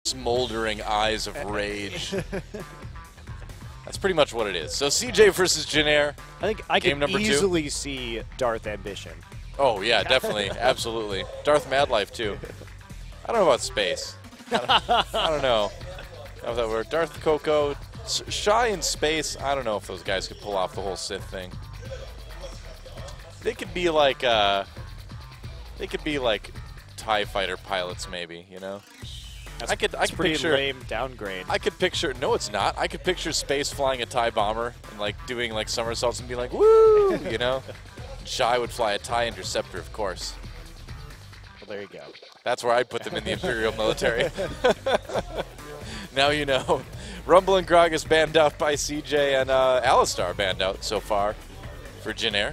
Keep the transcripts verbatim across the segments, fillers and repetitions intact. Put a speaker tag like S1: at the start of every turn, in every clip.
S1: smoldering eyes of rage. That's pretty much what it is. So C J versus Jin-Air.
S2: I think I
S1: Game
S2: can
S1: number two.
S2: easily see Darth Ambition.
S1: Oh, yeah, definitely. Absolutely. Darth Madlife, too. I don't know about space. I don't, I don't know how that works. Darth Coco, Shy in space, I don't know if those guys could pull off the whole Sith thing. They could be like, uh, they could be like TIE fighter pilots, maybe, you know?
S2: That's,
S1: I could, I
S2: that's
S1: could
S2: pretty
S1: picture,
S2: lame downgrade.
S1: I could picture, no it's not, I could picture space flying a TIE bomber and like doing like somersaults and be like, woo, you know? Shy would fly a TIE Interceptor, of course.
S2: Well, there you go.
S1: That's where I'd put them in the Imperial military. Now you know. Rumble and Gragas banned out by C J, and uh, Alistar banned out so far for Jin-Air.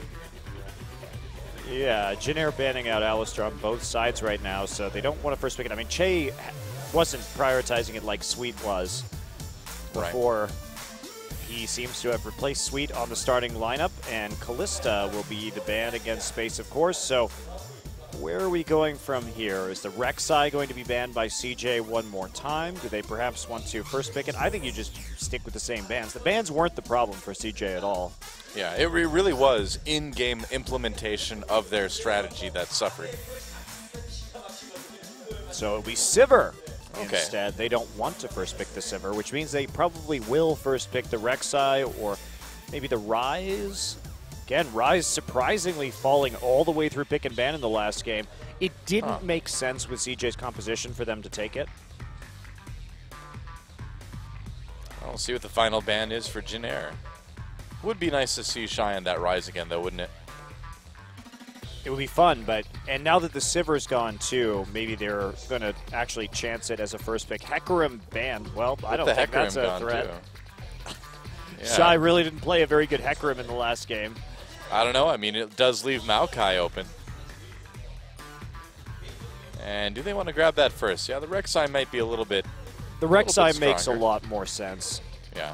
S2: Yeah, Jin-Air banning out Alistar on both sides right now, so they don't want to first pick it. I mean, Che wasn't prioritizing it like Sweet was before. Right. He seems to have replaced Sweet on the starting lineup, and Callista will be the ban against Space, of course. So where are we going from here? Is the Rek'Sai going to be banned by C J one more time? Do they perhaps want to first pick it? I think you just stick with the same bans. The bans weren't the problem for C J at all.
S1: Yeah, it re really was in-game implementation of their strategy that suffered.
S2: So it'll be Sivir.
S1: Okay.
S2: Instead, they don't want to first pick the Sivir, which means they probably will first pick the Rek'Sai or maybe the Ryze. Again, Ryze surprisingly falling all the way through pick and ban in the last game. It didn't huh. make sense with C J's composition for them to take it.
S1: We'll see what the final ban is for Jin-Air. Would be nice to see Shy on that Ryze again, though, wouldn't it?
S2: It would be fun, but and now that the Sivir's gone too, maybe they're going to actually chance it as a first pick. Hecarim banned. Well, I don't think that's a threat. Yeah. Shy really didn't play a very good Hecarim in the last game.
S1: I don't know. I mean, it does leave Maokai open. And do they want to grab that first? Yeah, the Rek'Sai might be a little bit.
S2: The Rek'Sai makes a lot more sense.
S1: Yeah.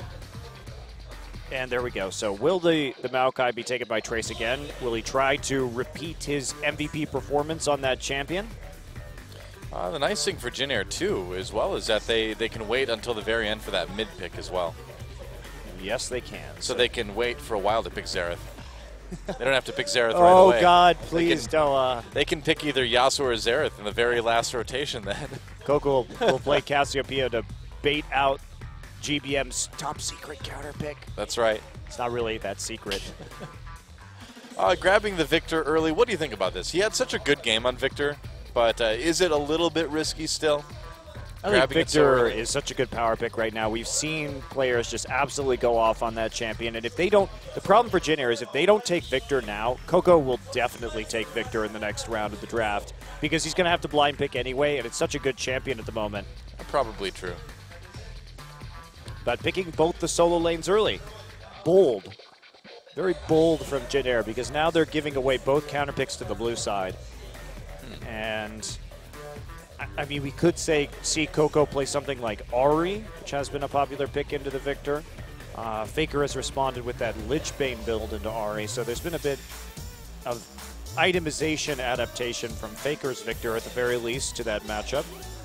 S2: And there we go. So will the, the Maokai be taken by Trace again? Will he try to repeat his M V P performance on that champion?
S1: Uh, the nice thing for Jin-Air, too, as well, is that they, they can wait until the very end for that mid pick as well.
S2: Yes, they can.
S1: So, so they can wait for a while to pick Xerath. They don't have to pick Xerath
S2: oh,
S1: right away.
S2: Oh, God, please
S1: can,
S2: don't. Uh,
S1: they can pick either Yasuo or Xerath in the very last rotation then.
S2: Coco will, will play Cassiopeia to bait out G B M's top secret counter pick.
S1: That's right.
S2: It's not really that secret.
S1: uh, grabbing the Victor early, what do you think about this? He had such a good game on Victor, but uh, is it a little bit risky still?
S2: I think Victor is such a good power pick right now. We've seen players just absolutely go off on that champion, and if they don't, the problem for Jin-Air is if they don't take Victor now, Coco will definitely take Victor in the next round of the draft because he's going to have to blind pick anyway, and it's such a good champion at the moment.
S1: Probably true.
S2: But picking both the solo lanes early, bold, very bold from Jin-Air because now they're giving away both counter picks to the blue side, hmm. and. I mean, we could say see Coco play something like Ahri, which has been a popular pick into the Victor. Uh, Faker has responded with that Lichbane build into Ahri, so there's been a bit of itemization adaptation from Faker's Victor at the very least to that matchup.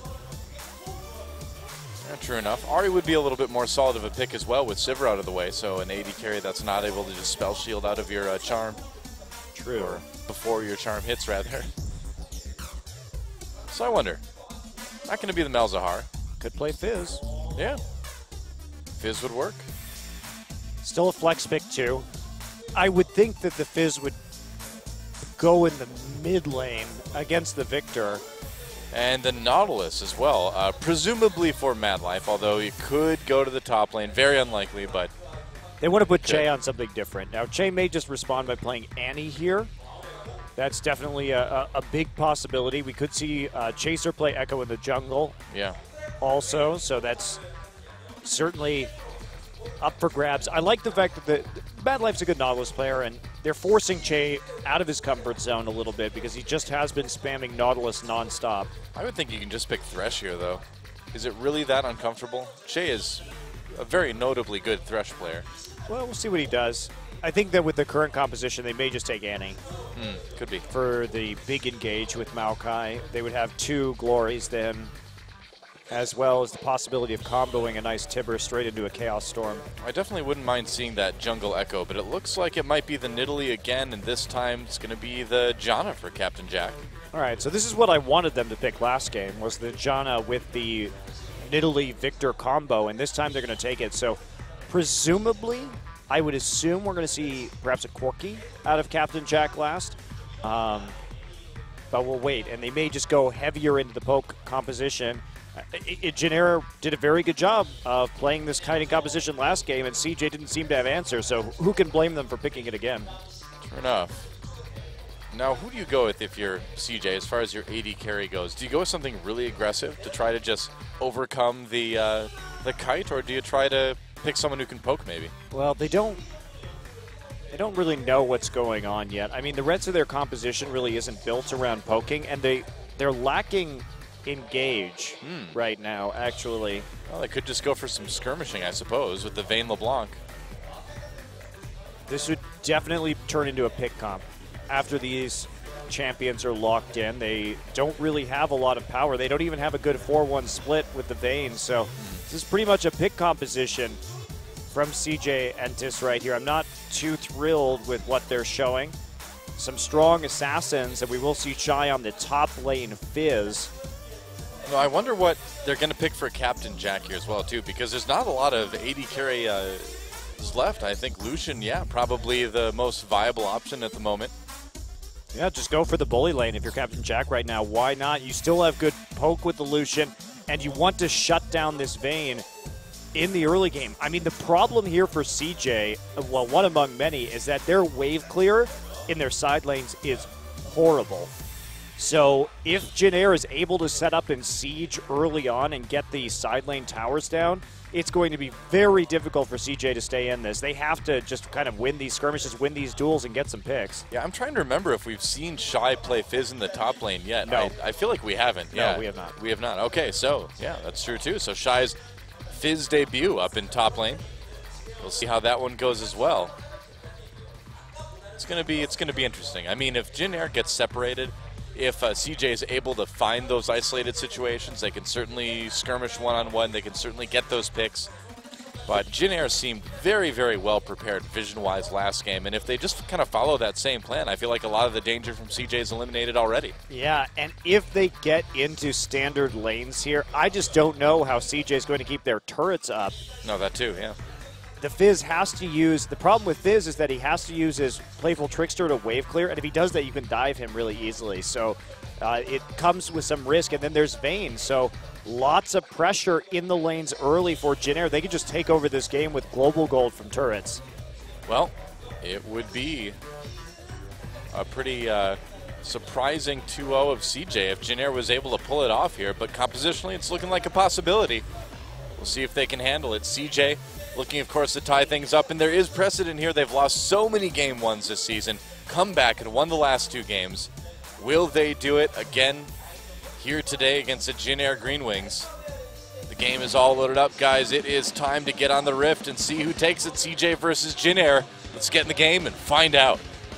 S1: Yeah, true enough. Ahri would be a little bit more solid of a pick as well with Sivir out of the way, so an A D carry that's not able to just spell shield out of your uh, charm.
S2: True.
S1: Or before your charm hits, rather. So I wonder, not going to be the Malzahar.
S2: Could play Fizz.
S1: Yeah. Fizz would work.
S2: Still a flex pick, too. I would think that the Fizz would go in the mid lane against the Victor.
S1: And the Nautilus as well, uh, presumably for Madlife, although he could go to the top lane. Very unlikely, but
S2: they want to put Che on something different. Now, Che may just respond by playing Annie here. That's definitely a, a, a big possibility. We could see uh, Chaser play Echo in the jungle.
S1: Yeah.
S2: Also, so that's certainly up for grabs. I like the fact that the Madlife's a good Nautilus player, and they're forcing Che out of his comfort zone a little bit because he just has been spamming Nautilus nonstop.
S1: I would think you can just pick Thresh here, though. Is it really that uncomfortable? Che is a very notably good Thresh player.
S2: Well, we'll see what he does. I think that with the current composition, they may just take Annie.
S1: Mm, could be.
S2: For the big engage with Maokai. They would have two glories then. as well as the possibility of comboing a nice Tibber straight into a Chaos Storm.
S1: I definitely wouldn't mind seeing that Jungle Echo, but it looks like it might be the Nidalee again, and this time it's going to be the Janna for Captain Jack.
S2: All right, so this is what I wanted them to pick last game, was the Janna with the Nidalee Victor combo, and this time they're going to take it. So presumably, I would assume we're going to see perhaps a Corki out of Captain Jack last. Um, but we'll wait, and they may just go heavier into the poke composition. Jin did a very good job of playing this kind of composition last game, and C J didn't seem to have answers, so who can blame them for picking it again?
S1: True enough. Now, who do you go with if you're C J as far as your A D carry goes? Do you go with something really aggressive to try to just overcome the uh, the kite, or do you try to pick someone who can poke maybe?
S2: Well, they don't they don't really know what's going on yet. I mean, the rest of their composition really isn't built around poking, and they they're lacking engage hmm. right now, actually.
S1: Well, they could just go for some skirmishing, I suppose, with the Vayne LeBlanc.
S2: This would definitely turn into a pick comp. After these champions are locked in, they don't really have a lot of power. They don't even have a good four one split with the Vayne, so this is pretty much a pick composition from C J Entus right here. I'm not too thrilled with what they're showing. Some strong assassins, and we will see Shy on the top lane Fizz.
S1: No, I wonder what they're going to pick for Captain Jack here as well, too, because there's not a lot of A D carry uh, left. I think Lucian, yeah, probably the most viable option at the moment.
S2: Yeah, just go for the bully lane if you're Captain Jack right now. Why not? You still have good poke with the Lucian, and you want to shut down this Vayne in the early game. I mean, the problem here for C J, well, one among many, is that their wave clear in their side lanes is horrible. So if Jin is able to set up and siege early on and get the side lane towers down, it's going to be very difficult for C J to stay in this. They have to just kind of win these skirmishes, win these duels, and get some picks.
S1: Yeah, I'm trying to remember if we've seen Shy play Fizz in the top lane yet.
S2: No.
S1: I, I feel like we haven't.
S2: No,
S1: yeah,
S2: we have not.
S1: We have not. Okay, so, yeah, that's true, too. So Shy's Fizz debut up in top lane. We'll see how that one goes as well. It's going to be it's going to be interesting. I mean, if Jin Air gets separated, if uh, C J is able to find those isolated situations, they can certainly skirmish one-on-one. They can certainly get those picks. But Jin Air seemed very, very well prepared vision-wise last game. And if they just kind of follow that same plan, I feel like a lot of the danger from C J is eliminated already.
S2: Yeah, and if they get into standard lanes here, I just don't know how C J is going to keep their turrets up.
S1: No, that too, yeah.
S2: The Fizz has to use, the problem with Fizz is that he has to use his Playful Trickster to wave clear, and if he does that, you can dive him really easily. So uh, it comes with some risk, and then there's Vayne. So lots of pressure in the lanes early for Jin Air. They could just take over this game with global gold from turrets.
S1: Well, it would be a pretty uh, surprising two oh of C J if Jin Air was able to pull it off here, but compositionally it's looking like a possibility. We'll see if they can handle it. C J looking, of course, to tie things up, and there is precedent here. They've lost so many game ones this season, come back and won the last two games. Will they do it again here today against the Jin Air Green Wings? The game is all loaded up, guys. It is time to get on the Rift and see who takes it, C J versus Jin Air. Let's get in the game and find out.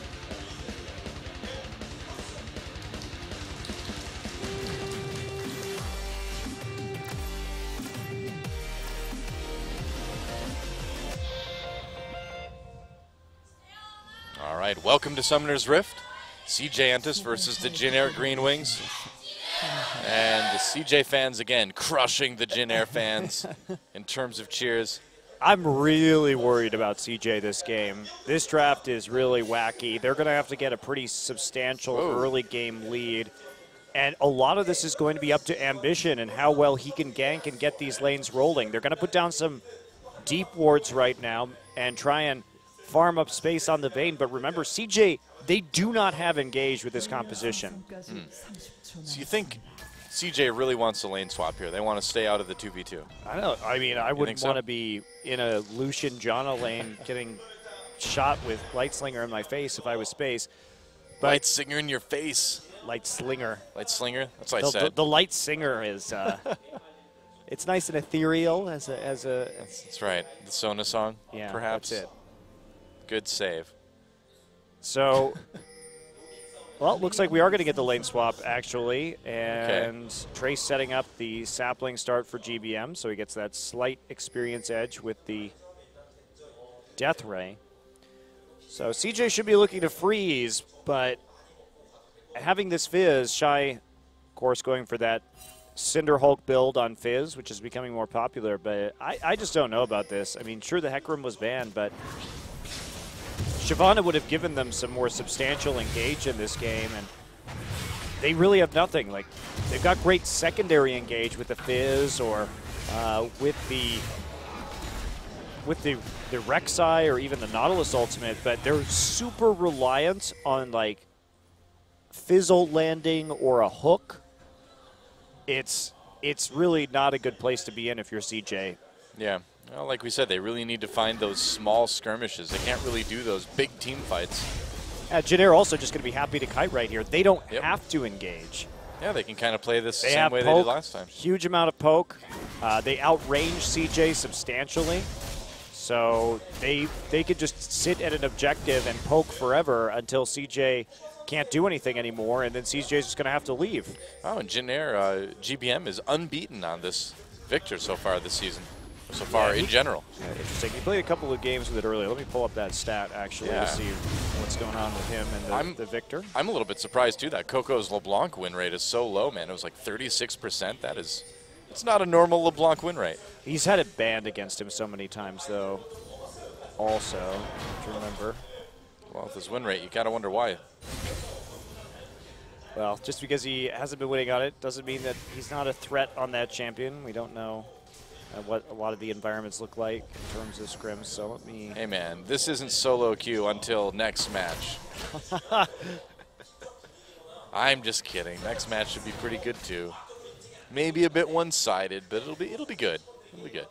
S1: All right, welcome to Summoner's Rift. C J Entus versus the Jin Air Green Wings. And the C J fans, again, crushing the Jin Air fans in terms of cheers.
S2: I'm really worried about C J this game. This draft is really wacky. They're going to have to get a pretty substantial Whoa. early game lead. And a lot of this is going to be up to Ambition and how well he can gank and get these lanes rolling. They're going to put down some deep wards right now and try and farm up space on the Vayne. But remember, C J, they do not have engaged with this composition.
S1: Hmm. So you think C J really wants a lane swap here? They want to stay out of the two v two?
S2: I don't. I mean, I wouldn't
S1: so?
S2: want to be in a Lucian Janna lane getting shot with Light Slinger in my face if I was Space.
S1: But Light Slinger in your face.
S2: Light Slinger.
S1: Light Slinger? That's what
S2: the,
S1: I said.
S2: The, the Light Singer is, uh, it's nice and ethereal as a. As a
S1: that's, that's right. The Sona song,
S2: yeah,
S1: perhaps.
S2: That's it.
S1: Good save.
S2: So, Well, it looks like we are going to get the lane swap, actually. And okay. Trace setting up the sapling start for G B M, so he gets that slight experience edge with the Death Ray. So C J should be looking to freeze, but having this Fizz, Shy, of course, going for that Cinder Hulk build on Fizz, which is becoming more popular. But I, I just don't know about this. I mean, sure, the Hecarim was banned, but Shyvana would have given them some more substantial engage in this game, and they really have nothing. Like, they've got great secondary engage with the Fizz or uh, with the with the the Rek'Sai or even the Nautilus ultimate, but they're super reliant on like Fizz ult landing or a hook. It's it's really not a good place to be in if you're C J.
S1: Yeah. Well, like we said, they really need to find those small skirmishes. They can't really do those big team fights.
S2: Uh, Janair also just going to be happy to kite right here. They don't
S1: yep.
S2: have to engage.
S1: Yeah, they can kind of play this
S2: they
S1: the same way
S2: poke,
S1: they did last time.
S2: Huge amount of poke. Uh, they outrange C J substantially. So they they could just sit at an objective and poke forever until C J can't do anything anymore, and then C J's just going to have to leave.
S1: Oh, and Janair, uh, G B M is unbeaten on this Victor so far this season. So far, yeah, he, in general.
S2: Yeah, interesting. He played a couple of games with it earlier. Let me pull up that stat, actually, yeah. to see what's going on with him and the,
S1: I'm,
S2: the Victor.
S1: I'm a little bit surprised, too, that Coco's LeBlanc win rate is so low, man. It was like thirty-six percent. That is, it's not a normal LeBlanc win rate.
S2: He's had it banned against him so many times, though, also, to remember.
S1: Well, with his win rate, you got to wonder why.
S2: Well, just because he hasn't been winning on it doesn't mean that he's not a threat on that champion. We don't know Uh, what a lot of the environments look like in terms of scrims, so let me...
S1: Hey, man, this isn't solo queue until next match. I'm just kidding. Next match should be pretty good, too. Maybe a bit one-sided, but it'll be it'll be good. It'll be good.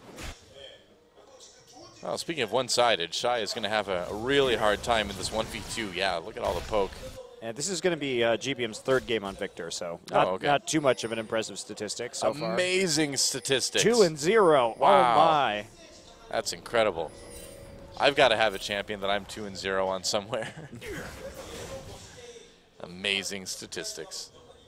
S1: Well, speaking of one-sided, Shy is going to have a, a really hard time in this one v two. Yeah, look at all the poke.
S2: And this is going to be uh, G B M's third game on Victor, so not,
S1: oh, okay.
S2: not too much of an impressive statistic so
S1: far. Amazing statistics.
S2: Two and zero.
S1: Wow.
S2: Oh, my.
S1: That's incredible. I've got to have a champion that I'm two and zero on somewhere. Amazing statistics.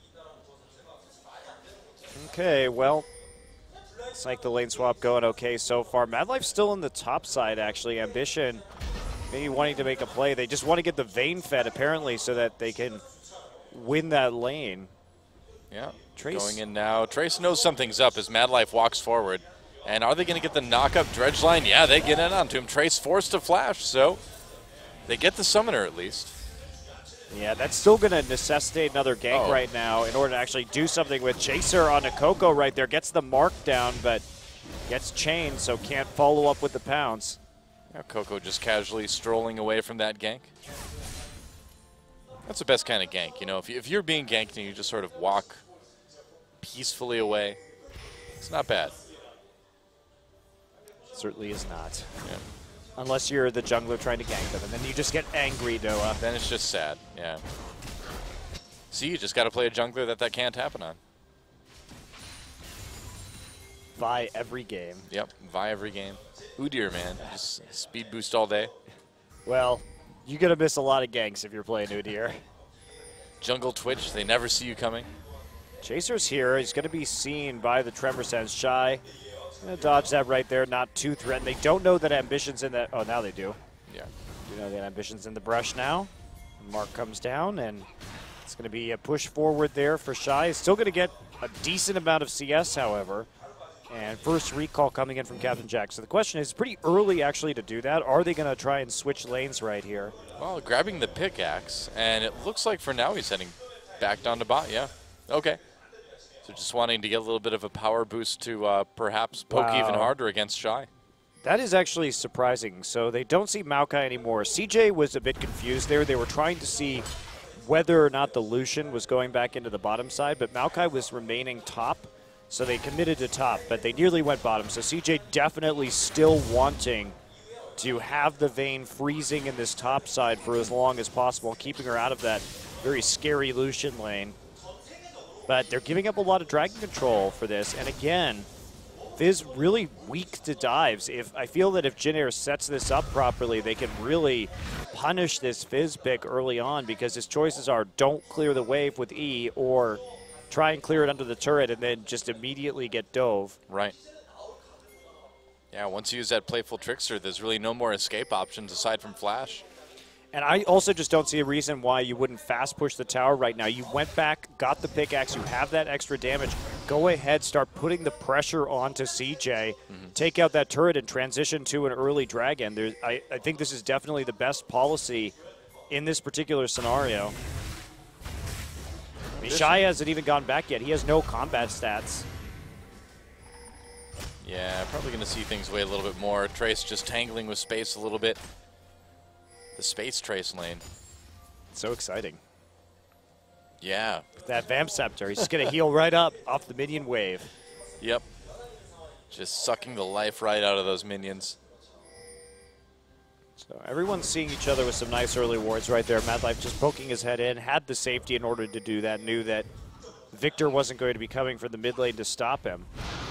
S2: Okay, well, it's like the lane swap going okay so far. Madlife's still in the top side, actually. Ambition maybe wanting to make a play. They just want to get the Vayne fed, apparently, so that they can win that lane.
S1: Yeah,
S2: Trace.
S1: Going in now. Trace knows something's up as Madlife walks forward. And are they going to get the knock-up dredge line? Yeah, they get in onto him. Trace forced to flash, so they get the summoner at least.
S2: Yeah, that's still going to necessitate another gank
S1: oh.
S2: right now in order to actually do something with Chaser on a Coco right there. Gets the mark down, but gets chained, so can't follow up with the pounce.
S1: Now Coco just casually strolling away from that gank. That's the best kind of gank, you know. If, you, if you're being ganked and you just sort of walk peacefully away, it's not bad.
S2: Certainly is not.
S1: Yeah.
S2: Unless you're the jungler trying to gank them, and then you just get angry, Doa.
S1: Then it's just sad, yeah. See, you just got to play a jungler that that can't happen on.
S2: Vi every game.
S1: Yep, Vi every game. Udyr, man, just speed boost all day.
S2: Well, you're going to miss a lot of ganks if you're playing Udyr.
S1: Jungle Twitch, they never see you coming.
S2: Chaser's here. He's going to be seen by the Tremor Sense. Shy. Gonna dodge that right there, not too threatened. They don't know that Ambition's in that. Oh, now they do.
S1: Yeah.
S2: You know that Ambition's in the brush now. Mark comes down, and it's going to be a push forward there for Shy. He's still going to get a decent amount of C S, however. And first recall coming in from Captain Jack. So the question is, pretty early actually to do that. Are they going to try and switch lanes right here?
S1: Well, grabbing the pickaxe, and it looks like for now he's heading back down to bot. Yeah. Okay. So just wanting to get a little bit of a power boost to uh, perhaps poke
S2: Wow.
S1: even harder against Shy.
S2: That is actually surprising. So they don't see Maokai anymore. C J was a bit confused there. They were trying to see whether or not the Lucian was going back into the bottom side, but Maokai was remaining top, so they committed to top, but they nearly went bottom. So C J definitely still wanting to have the Vayne freezing in this top side for as long as possible, keeping her out of that very scary Lucian lane. But they're giving up a lot of dragon control for this, and again, Fizz really weak to dives. If I feel that if Jin Air sets this up properly, they can really punish this Fizz pick early on, because his choices are don't clear the wave with E or try and clear it under the turret and then just immediately get dove.
S1: Right. Yeah, once you use that Playful Trickster, there's really no more escape options aside from Flash.
S2: And I also just don't see a reason why you wouldn't fast push the tower right now. You went back, got the pickaxe, you have that extra damage. Go ahead, start putting the pressure onto C J. Mm-hmm. Take out that turret and transition to an early Dragon. There's, I, I think this is definitely the best policy in this particular scenario. I mean, Shy hasn't even gone back yet. He has no combat stats.
S1: Yeah, probably going to see things weigh a little bit more. Trace just tangling with space a little bit. The space Trace lane.
S2: So exciting.
S1: Yeah.
S2: That Vamp Scepter, he's just going to heal right up off the minion wave.
S1: Yep. Just sucking the life right out of those minions.
S2: So everyone's seeing each other with some nice early wards right there. Madlife just poking his head in, had the safety in order to do that, knew that Victor wasn't going to be coming from the mid lane to stop him.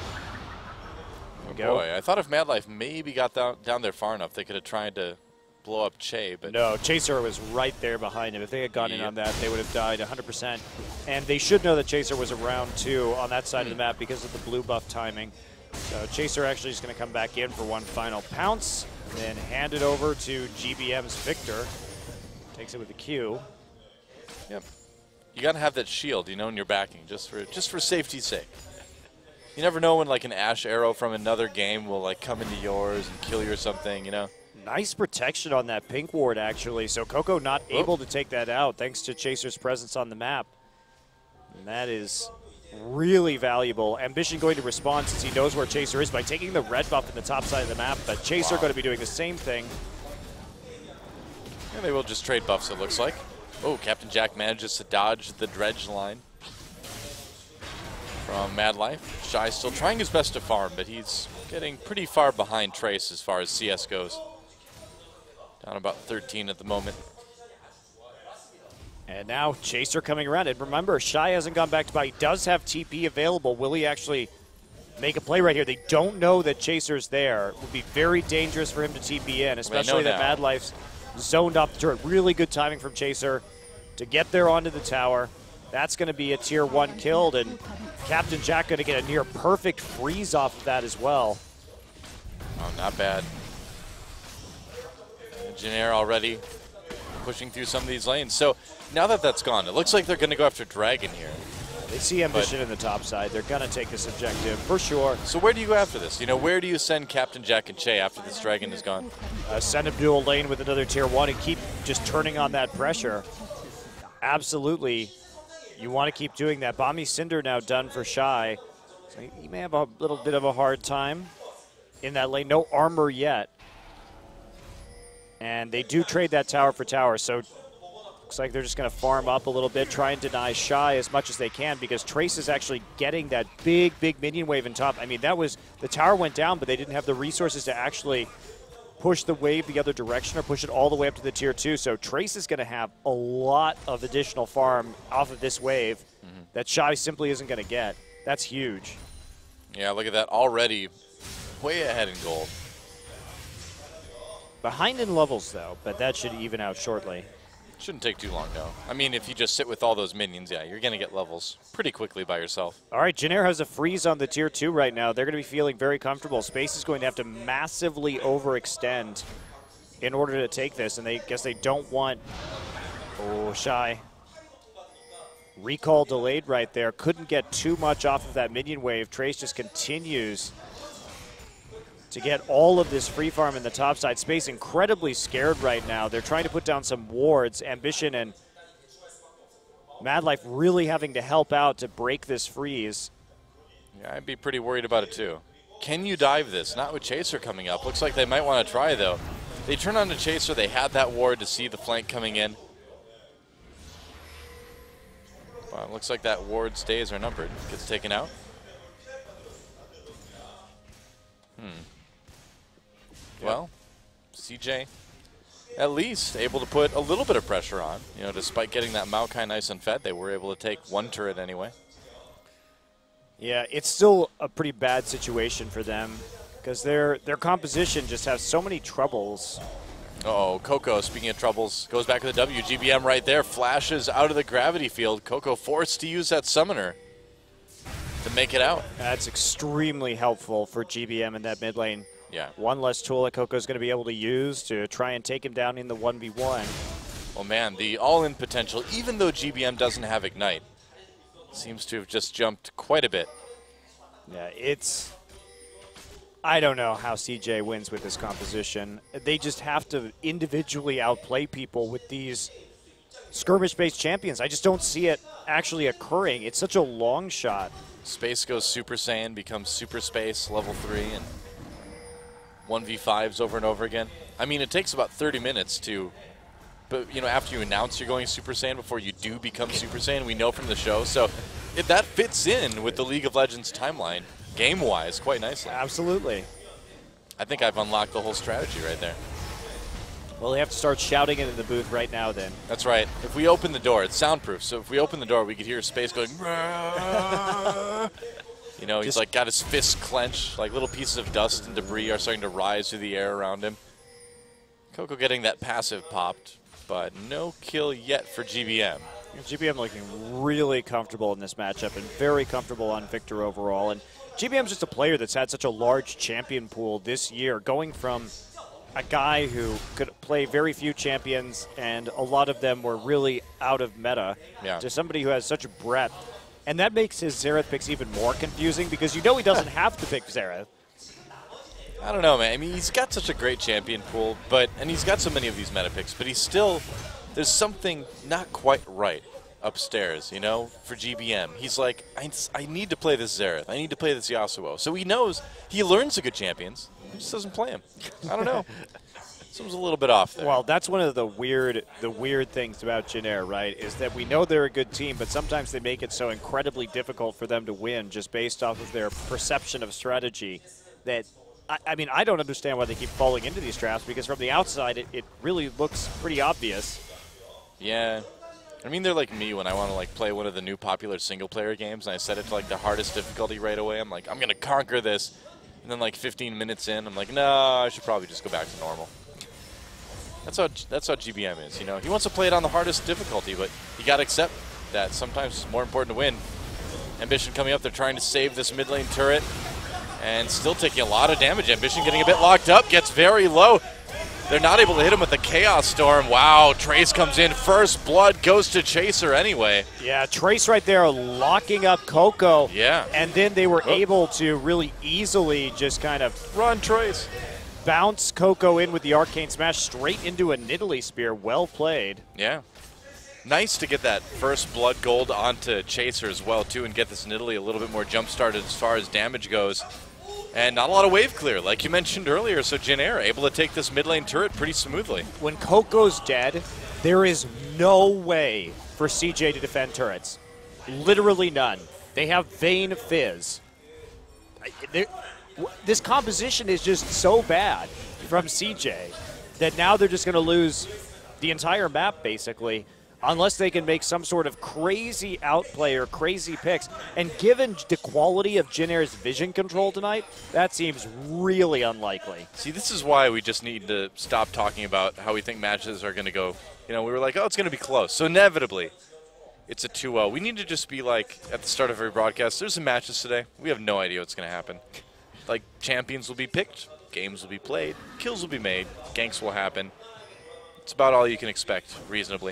S1: Oh boy, I thought if Madlife maybe got down, down there far enough, they could have tried to blow up Che, but
S2: no, Chaser was right there behind him. If they had gone
S1: yep.
S2: in on that, they would have died one hundred percent. And they should know that Chaser was around too on that side mm. of the map because of the blue buff timing. So Chaser actually is going to come back in for one final pounce, and then hand it over to G B M's Victor. Takes it with a Q.
S1: Yep. You got to have that shield, you know, in your backing, just for just for safety's sake. You never know when like an Ash arrow from another game will like come into yours and kill you or something, you know.
S2: Nice protection on that pink ward, actually. So Coco not oh. able to take that out thanks to Chaser's presence on the map. And that is really valuable. Ambition going to respond since he knows where Chaser is by taking the red buff in the top side of the map, but Chaser wow. going to be doing the same thing.
S1: Yeah, they will just trade buffs, it looks like. Oh, Captain Jack manages to dodge the dredge line from Madlife. Shy still trying his best to farm, but he's getting pretty far behind Trace as far as C S goes. Down about thirteen at the moment.
S2: And now Chaser coming around. And remember, Shy hasn't gone back to buy. He does have T P available. Will he actually make a play right here? They don't know that Chaser's there. It would be very dangerous for him to T P in, especially that Madlife's zoned off the turret. Really good timing from Chaser to get there onto the tower. That's going to be a tier one killed, and Captain Jack going to get a near perfect freeze off of that as well.
S1: Oh, not bad. Jin Air already pushing through some of these lanes. So now that that's gone, it looks like they're going to go after Dragon here.
S2: They see Ambition in the top side. They're going to take this objective for sure.
S1: So where do you go after this? You know, where do you send Captain Jack and Che after this Dragon is gone?
S2: Uh, send him dual lane with another tier one and keep just turning on that pressure. Absolutely. You want to keep doing that. Bombi Cinder now done for Shy. So he may have a little bit of a hard time in that lane. No armor yet. And they do trade that tower for tower, so looks like they're just going to farm up a little bit, try and deny Shy as much as they can, because Trace is actually getting that big, big minion wave in top. I mean, that was, the tower went down, but they didn't have the resources to actually push the wave the other direction or push it all the way up to the tier two. So Trace is going to have a lot of additional farm off of this wave mm-hmm. that Shy simply isn't going to get. That's huge.
S1: Yeah, look at that, already way ahead in gold.
S2: Behind in levels, though, but that should even out shortly.
S1: Shouldn't take too long, though. I mean, if you just sit with all those minions, yeah, you're going to get levels pretty quickly by yourself.
S2: All right, Jin Air has a freeze on the tier two right now. They're going to be feeling very comfortable. Space is going to have to massively overextend in order to take this, and they guess they don't want... Oh, Shy. Recall delayed right there. Couldn't get too much off of that minion wave. Trace just continues to get all of this free farm in the top side. Space incredibly scared right now. They're trying to put down some wards. Ambition and Madlife really having to help out to break this freeze.
S1: Yeah, I'd be pretty worried about it too. Can you dive this? Not with Chaser coming up. Looks like they might want to try though. They turn on the Chaser. They had that ward to see the flank coming in. Well, it looks like that ward's days are numbered. Gets taken out. Hmm. Well, C J at least able to put a little bit of pressure on. You know, despite getting that Maokai nice and fed, they were able to take one turret anyway.
S2: Yeah, it's still a pretty bad situation for them because their their composition just has so many troubles.
S1: Uh oh, Coco, speaking of troubles, goes back to the W. G B M right there, flashes out of the gravity field. Coco forced to use that summoner to make it out.
S2: That's extremely helpful for G B M in that mid lane.
S1: Yeah.
S2: One less tool that Coco's going to be able to use to try and take him down in the one v one.
S1: Oh man, the all-in potential, even though G B M doesn't have Ignite, seems to have just jumped quite a bit.
S2: Yeah, it's... I don't know how C J wins with this composition. They just have to individually outplay people with these skirmish-based champions. I just don't see it actually occurring. It's such a long shot.
S1: Space goes Super Saiyan, becomes Super Space, level three, and one v fives over and over again. I mean, it takes about thirty minutes to, but you know, after you announce you're going Super Saiyan before you do become Super Saiyan, we know from the show. So if that fits in with the League of Legends timeline, game-wise, quite nicely.
S2: Absolutely.
S1: I think I've unlocked the whole strategy right there.
S2: Well, they have to start shouting it in the booth right now then.
S1: That's right. If we open the door, it's soundproof, so if we open the door, we could hear Space going, you know, he's
S2: Just
S1: like got his fists clenched, like little pieces of dust and debris are starting to rise through the air around him. Coco getting that passive popped, but no kill yet for G B M.
S2: G B M looking really comfortable in this matchup and very comfortable on Victor overall. And G B M's just a player that's had such a large champion pool this year, going from a guy who could play very few champions and a lot of them were really out of meta
S1: yeah.
S2: to somebody who has such a breadth. And that makes his Xerath picks even more confusing because you know he doesn't have to pick Xerath.
S1: I don't know, man. I mean, he's got such a great champion pool, but and he's got so many of these meta picks, but he's still, there's something not quite right upstairs, you know, for G B M. He's like, I, I need to play this Xerath. I need to play this Yasuo. So he knows, he learns the good champions. He just doesn't play them. I don't know. Something's a little bit off there.
S2: Well, that's one of the weird the weird things about Jin Air, right, is that we know they're a good team, but sometimes they make it so incredibly difficult for them to win just based off of their perception of strategy that, I, I mean, I don't understand why they keep falling into these traps because from the outside it, it really looks pretty obvious.
S1: Yeah. I mean, they're like me when I want to like play one of the new popular single-player games, and I set it to like the hardest difficulty right away. I'm like, I'm going to conquer this. And then like fifteen minutes in, I'm like, no, I should probably just go back to normal. That's how that's how G B M is, you know. He wants to play it on the hardest difficulty, but you got to accept that sometimes it's more important to win. Ambition coming up, they're trying to save this mid lane turret, and still taking a lot of damage. Ambition getting a bit locked up, gets very low. They're not able to hit him with the Chaos Storm. Wow, Trace comes in first. Blood goes to Chaser anyway.
S2: Yeah, Trace right there locking up Coco.
S1: Yeah.
S2: And then they were oh. able to really easily just kind of
S1: run Trace.
S2: Bounce Coco in with the Arcane Smash straight into a Nidalee Spear. Well played.
S1: Yeah. Nice to get that first Blood Gold onto Chaser as well, too, and get this Nidalee a little bit more jump-started as far as damage goes. And not a lot of wave clear, like you mentioned earlier, so Jin Air able to take this mid lane turret pretty smoothly.
S2: When Coco's dead, there is no way for C J to defend turrets. Literally none. They have Vayne Fizz. They're, this composition is just so bad from C J that now they're just going to lose the entire map, basically, unless they can make some sort of crazy outplay or crazy picks. And given the quality of Jin Air's vision control tonight, that seems really unlikely.
S1: See, this is why we just need to stop talking about how we think matches are going to go. You know, we were like, oh, it's going to be close. So inevitably, it's a two oh. We need to just be like, at the start of every broadcast, there's some matches today. We have no idea what's going to happen. Like, champions will be picked, games will be played, kills will be made, ganks will happen. It's about all you can expect, reasonably.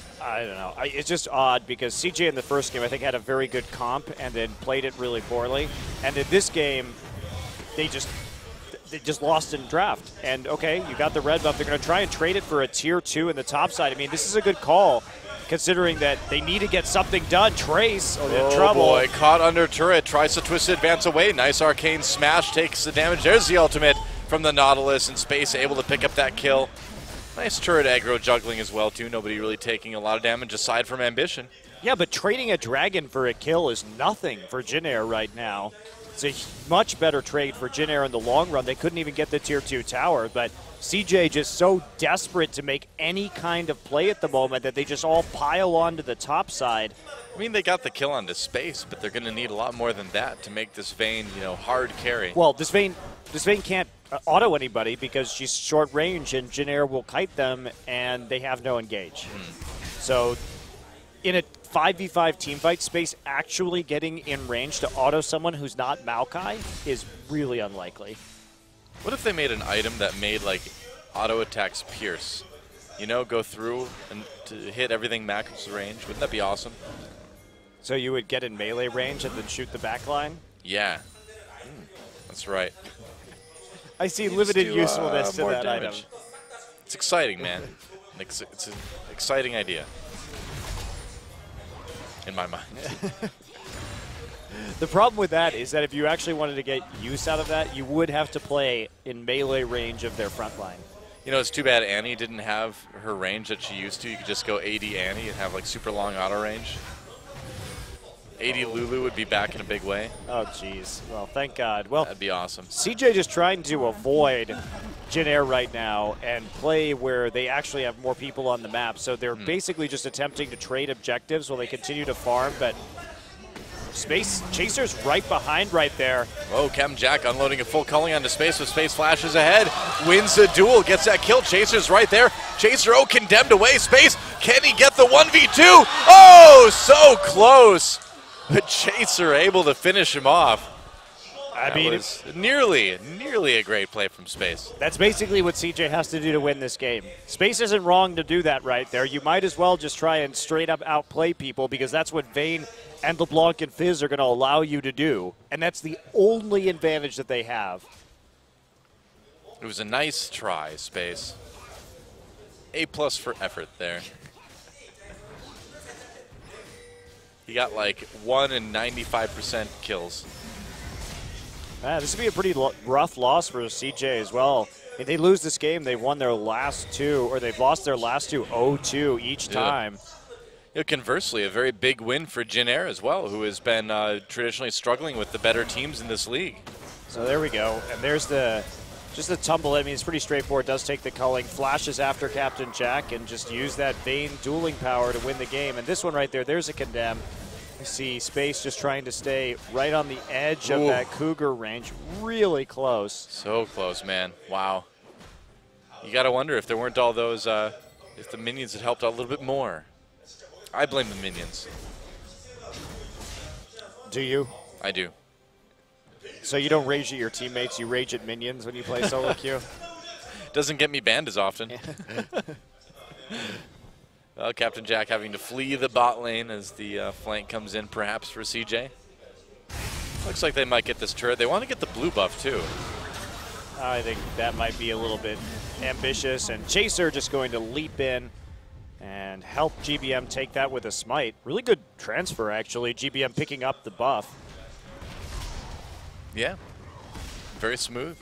S2: I don't know. I, it's just odd because C J in the first game, I think, had a very good comp and then played it really poorly. And in this game, they just they just lost in draft. And, okay, you got the red buff. They're going to try and trade it for a tier two in the top side. I mean, this is a good call considering that they need to get something done. Trace oh, in trouble.
S1: Oh, boy. Caught under turret. Tries to twist it, advance away. Nice arcane smash. Takes the damage. There's the ultimate from the Nautilus in space. Able to pick up that kill. Nice turret aggro juggling as well, too. Nobody really taking a lot of damage aside from Ambition.
S2: Yeah, but trading a dragon for a kill is nothing for Jin Air right now. It's a much better trade for Jin Air in the long run. They couldn't even get the tier two tower, but C J just so desperate to make any kind of play at the moment that they just all pile onto the top side.
S1: I mean, they got the kill onto Space, but they're going to need a lot more than that to make this Vayne, you know, hard carry.
S2: Well, this Vayne, this Vayne can't uh, auto anybody because she's short range, and Jin Air will kite them, and they have no engage. Mm. So in a five v five team fight, Space actually getting in range to auto someone who's not Maokai is really unlikely.
S1: What if they made an item that made, like, auto attacks pierce? You know, go through and to hit everything max range. Wouldn't that be awesome?
S2: So you would get in melee range and then shoot the back line?
S1: Yeah. Mm, that's right.
S2: I see limited
S1: do,
S2: usefulness
S1: uh,
S2: to
S1: more
S2: that
S1: damage.
S2: item.
S1: It's exciting, man. It's, it's an exciting idea. In my mind.
S2: The problem with that is that if you actually wanted to get use out of that, you would have to play in melee range of their front line.
S1: You know, it's too bad Annie didn't have her range that she used to. You could just go A D Annie and have, like, super long auto range. A D Lulu would be back in a big way.
S2: Oh, jeez. Well, thank God. Well,
S1: that'd be awesome.
S2: C J just trying to avoid Jin Air right now and play where they actually have more people on the map. So they're mm. basically just attempting to trade objectives while they continue to farm, but Space Chaser's right behind right there.
S1: Oh, Captain Jack unloading a full culling onto Space with Space flashes ahead. Wins the duel, gets that kill. Chaser's right there. Chaser, oh, condemned away. Space, can he get the one v two? Oh, so close. But Chaser able to finish him off.
S2: I
S1: that
S2: mean,
S1: was nearly, nearly a great play from Space.
S2: That's basically what C J has to do to win this game. Space isn't wrong to do that right there. You might as well just try and straight up outplay people because that's what Vayne and LeBlanc and Fizz are going to allow you to do. And that's the only advantage that they have.
S1: It was a nice try, Space. A plus for effort there. He got like one in ninety-five percent kills.
S2: Ah, this would be a pretty lo rough loss for C J as well. If they lose this game, they've won their last two, or they've lost their last two oh two each time.
S1: Yeah. You know, conversely, a very big win for Jin Air as well, who has been uh, traditionally struggling with the better teams in this league.
S2: So there we go. And there's the just the tumble. I mean, it's pretty straightforward. Does take the culling, flashes after Captain Jack, and just use that Vayne dueling power to win the game. And this one right there, there's a condemn. You see Space just trying to stay right on the edge Ooh. of that Cougar range. Really close.
S1: So close, man. Wow. You got to wonder if there weren't all those, uh, if the minions had helped out a little bit more. I blame the minions.
S2: Do you?
S1: I do.
S2: So you don't rage at your teammates, you rage at minions when you play solo queue?
S1: Doesn't get me banned as often. Well, Captain Jack having to flee the bot lane as the uh, flank comes in perhaps for C J. Looks like they might get this turret. They want to get the blue buff too.
S2: I think that might be a little bit ambitious, and Chaser just going to leap in and help G B M take that with a smite. Really good transfer, actually. G B M picking up the buff.
S1: Yeah, very smooth.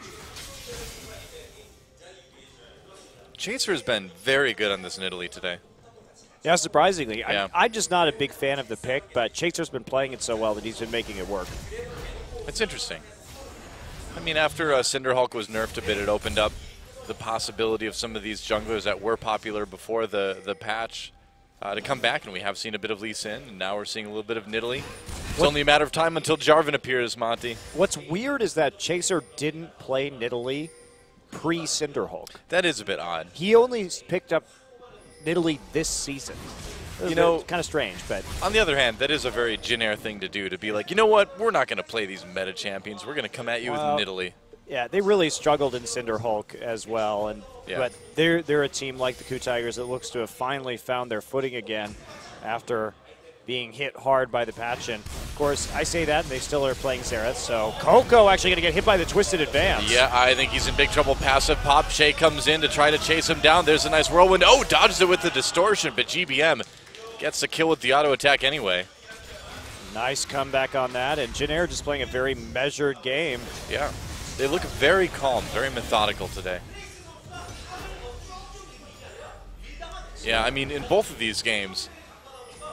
S1: Chaser has been very good on this Nidalee today.
S2: Yeah, surprisingly.
S1: Yeah.
S2: I, I'm just not a big fan of the pick, but Chaser's been playing it so well that he's been making it work.
S1: It's interesting. I mean, after uh, Cinderhulk was nerfed a bit, it opened up the possibility of some of these junglers that were popular before the, the patch uh, to come back, and we have seen a bit of Lee Sin, and now we're seeing a little bit of Nidalee. It's what? only a matter of time until Jarvan appears, Monty.
S2: What's weird is that Chaser didn't play Nidalee pre-Cinderhulk.
S1: That is a bit odd.
S2: He only picked up Nidalee this season.
S1: You know,
S2: kind of strange, but
S1: on the other hand, that is a very Jin Air thing to do, to be like, you know what, we're not going to play these meta champions. We're going to come at you well, with Nidalee.
S2: Yeah, they really struggled in Cinderhulk as well, and
S1: yeah.
S2: but they're they're a team like the Ku Tigers that looks to have finally found their footing again after being hit hard by the patch. And of course, I say that, and they still are playing Xerath. So Coco actually going to get hit by the Twisted Advance.
S1: Yeah, I think he's in big trouble. Passive pop. Shay comes in to try to chase him down. There's a nice whirlwind. Oh, dodges it with the distortion, but G B M gets the kill with the auto attack anyway.
S2: Nice comeback on that, and Jin Air just playing a very measured game.
S1: Yeah, they look very calm, very methodical today. Yeah, I mean, in both of these games,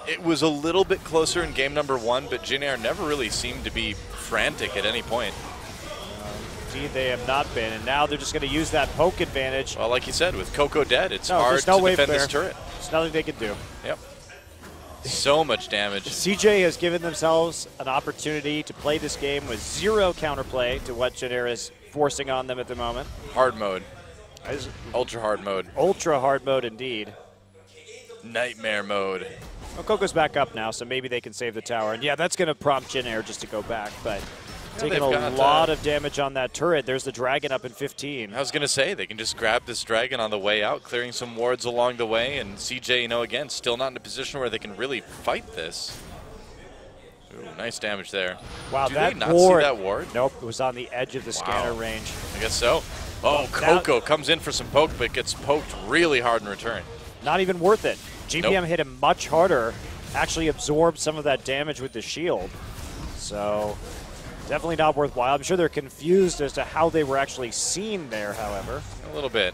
S1: It was a little bit closer in game number one, but Jin Air never really seemed to be frantic at any point.
S2: Indeed, they have not been, and now they're just going to use that poke advantage.
S1: Well, like you said, with Coco dead, it's
S2: no,
S1: hard
S2: no
S1: to defend
S2: there.
S1: this turret.
S2: There's nothing they can do.
S1: Yep. So much damage.
S2: C J has given themselves an opportunity to play this game with zero counterplay to what Jin Air is forcing on them at the moment.
S1: Hard mode. Ultra hard mode.
S2: Ultra hard mode indeed.
S1: Nightmare mode.
S2: Well, Coco's back up now, so maybe they can save the tower. And yeah, that's going to prompt Jin Air just to go back, but
S1: yeah,
S2: taking a
S1: got,
S2: lot
S1: uh,
S2: of damage on that turret. There's the dragon up in fifteen.
S1: I was going to say, they can just grab this dragon on the way out, clearing some wards along the way, and C J, you know, again, still not in a position where they can really fight this. Ooh, nice damage there.
S2: Wow,
S1: Do
S2: that
S1: they not
S2: ward,
S1: see that ward?
S2: Nope, it was on the edge of the
S1: Wow.
S2: scanner range.
S1: I guess so. Oh, Coco comes in for some poke, but gets poked really hard in return.
S2: Not even worth it. G B M
S1: Nope.
S2: hit him much harder, actually absorbed some of that damage with the shield. So definitely not worthwhile. I'm sure they're confused as to how they were actually seen there, however.
S1: A little bit.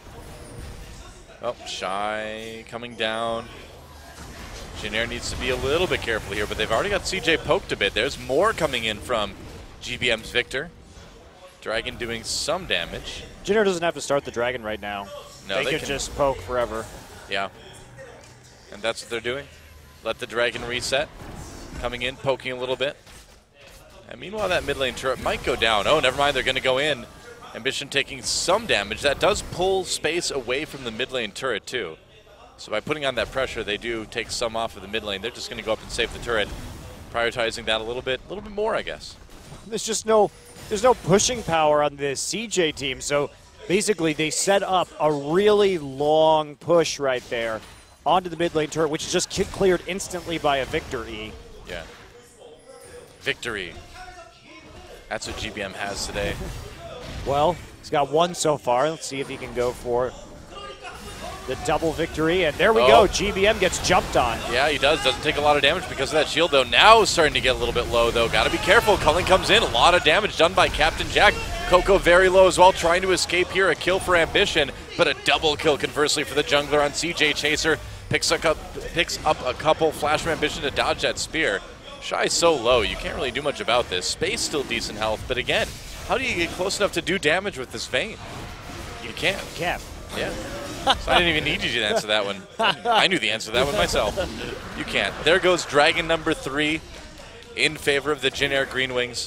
S1: Oh, Shy coming down. Jin Air needs to be a little bit careful here, but they've already got C J poked a bit. There's more coming in from G B M's Victor. Dragon doing some damage.
S2: Jin Air doesn't have to start the dragon right now.
S1: No,
S2: they,
S1: they
S2: could
S1: can-
S2: just poke forever.
S1: Yeah. And that's what they're doing. Let the dragon reset. Coming in, poking a little bit. And meanwhile, that mid lane turret might go down. Oh, never mind, they're going to go in. Ambition taking some damage. That does pull space away from the mid lane turret, too. So by putting on that pressure, they do take some off of the mid lane. They're just going to go up and save the turret, prioritizing that a little bit, a little bit more, I guess.
S2: There's just no, there's no pushing power on the C J team. So basically, they set up a really long push right there onto the mid lane turret, which is just ki- cleared instantly by a Victor E.
S1: Yeah. Victory. That's what G B M has today.
S2: Well, he's got one so far. Let's see if he can go for the double victory. And there we
S1: Oh.
S2: go. G B M gets jumped on.
S1: Yeah, he does. Doesn't take a lot of damage because of that shield, though. Now starting to get a little bit low, though. Got to be careful. Culling comes in. A lot of damage done by Captain Jack. Coco very low as well, trying to escape here. A kill for Ambition, but a double kill, conversely, for the jungler on C J Chaser. Picks up, picks up a couple. Flash from Ambition to dodge that spear. Shy's so low, you can't really do much about this. Space still decent health, but again, how do you get close enough to do damage with this Vayne? You can't.
S2: Cap.
S1: Yeah. So I didn't even need you to answer that one. I knew the answer to that one myself. You can't. There goes Dragon number three in favor of the Jin Air Green Wings.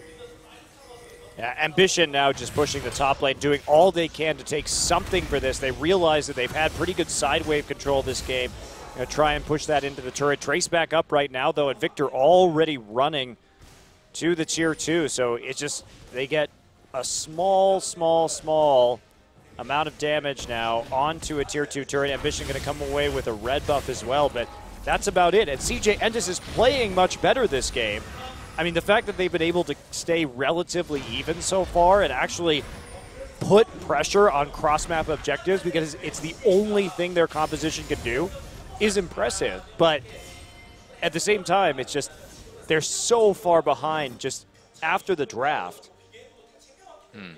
S2: Yeah, Ambition now just pushing the top lane, doing all they can to take something for this. They realize that they've had pretty good side wave control this game. Gonna try and push that into the turret. Trace back up right now, though, and Victor already running to the tier two. So it's just, they get a small, small, small amount of damage now onto a tier two turret. Ambition going to come away with a red buff as well, but that's about it. And C J Entus is playing much better this game. I mean, the fact that they've been able to stay relatively even so far and actually put pressure on cross-map objectives, because it's the only thing their composition can do, is impressive. But at the same time, it's just they're so far behind just after the draft.
S1: Hmm.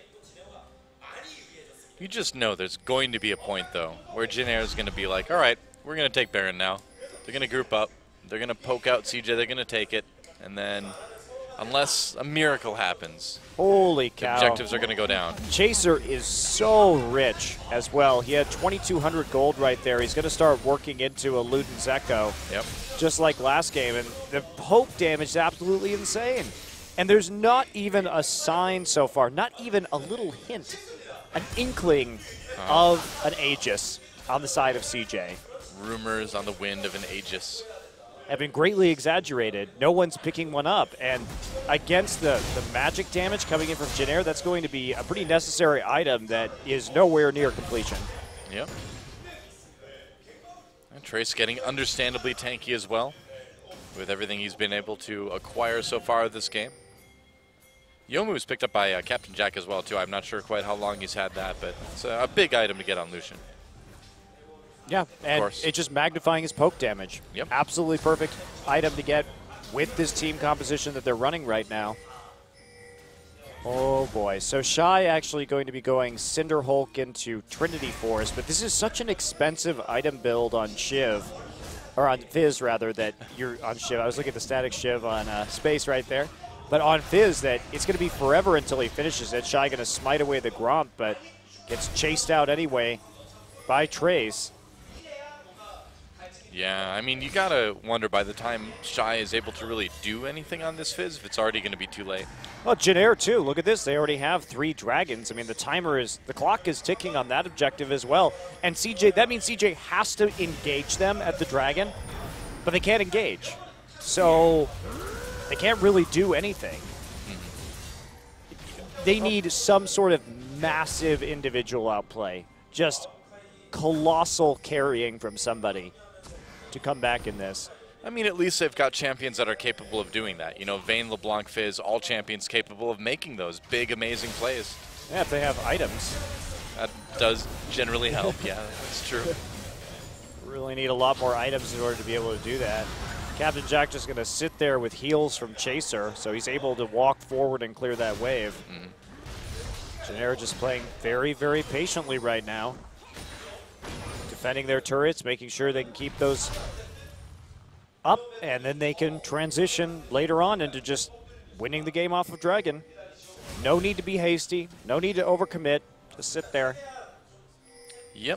S1: You just know there's going to be a point, though, where Jin Air is going to be like, all right, we're going to take Baron now. They're going to group up. They're going to poke out C J. They're going to take it. And then, unless a miracle happens,
S2: Holy
S1: the
S2: cow.
S1: objectives are going to go down.
S2: Chaser is so rich as well. He had twenty-two hundred gold right there. He's going to start working into a Luden's Echo,
S1: Yep.
S2: just like last game. And the poke damage is absolutely insane. And there's not even a sign so far, not even a little hint, an inkling
S1: Uh-huh.
S2: of an Aegis on the side of C J.
S1: Rumors on the wind of an Aegis.
S2: Have been greatly exaggerated. No one's picking one up. And against the, the magic damage coming in from Jin Air, that's going to be a pretty necessary item that is nowhere near completion.
S1: Yep. And Trace getting understandably tanky as well, with everything he's been able to acquire so far this game. Yomu was picked up by uh, Captain Jack as well, too. I'm not sure quite how long he's had that, but it's a, a big item to get on Lucian.
S2: Yeah, and
S1: course.
S2: it's just magnifying his poke damage.
S1: Yep.
S2: Absolutely perfect item to get with this team composition that they're running right now. Oh boy, so Shy actually going to be going Cinder Hulk into Trinity Force, but this is such an expensive item build on Shiv or on Fizz rather, that you're on Shiv. I was looking at the static Shiv on uh, Space right there. But on Fizz, that it's going to be forever until he finishes it. Shy going to smite away the Gromp, but gets chased out anyway by Trace.
S1: Yeah, I mean, you got to wonder by the time Shy is able to really do anything on this Fizz if it's already going to be too late.
S2: Well, Jin too. Look at this. They already have three dragons. I mean, the timer is, the clock is ticking on that objective as well. And C J, that means C J has to engage them at the dragon, but they can't engage. So they can't really do anything. Mm-hmm. They need some sort of massive individual outplay. Just colossal carrying from somebody to come back in this.
S1: I mean, at least they've got champions that are capable of doing that. You know, Vayne, LeBlanc, Fizz, all champions capable of making those big, amazing plays.
S2: Yeah, if they have items.
S1: That does generally help, yeah, that's true.
S2: Really need a lot more items in order to be able to do that. Captain Jack just going to sit there with heals from Chaser, so he's able to walk forward and clear that wave. Mm-hmm. Jin just playing very, very patiently right now. Defending their turrets, making sure they can keep those up, and then they can transition later on into just winning the game off of Dragon. No need to be hasty, no need to overcommit, just sit there.
S1: Yep.